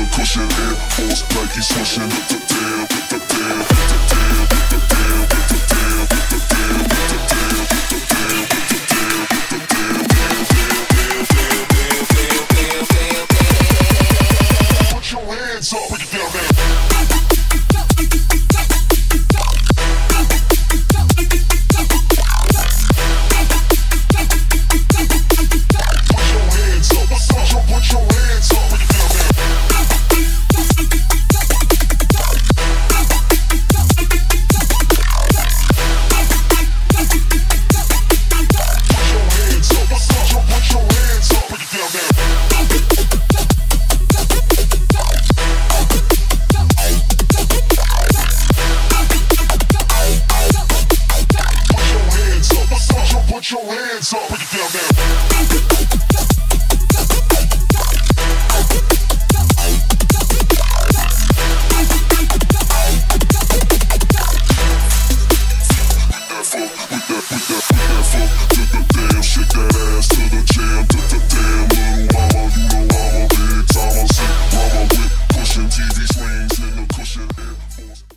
cushion, Air Force, Nike swishing. Put your hands up, break it down now. Put your hands up, break it down now.